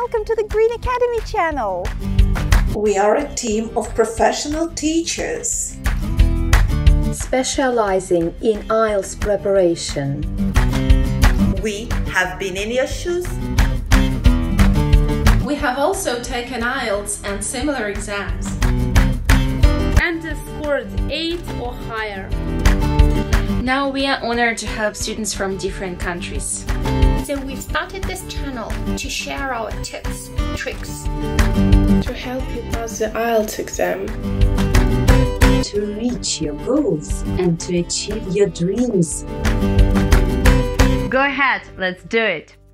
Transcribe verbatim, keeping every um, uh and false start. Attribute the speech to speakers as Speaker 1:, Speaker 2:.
Speaker 1: welcome to the Green Academy channel.
Speaker 2: We are a team of professional teachers
Speaker 3: specializing in I E L T S preparation.
Speaker 2: We have been in your shoes.
Speaker 4: We have also taken I E L T S and similar exams
Speaker 5: and scored eight or higher.
Speaker 6: Now we are honored to help students from different countries.
Speaker 7: So we started this channel to share our tips, tricks,
Speaker 5: to help you pass the I E L T S exam,
Speaker 8: to reach your goals and to achieve your dreams.
Speaker 9: Go ahead, let's do it!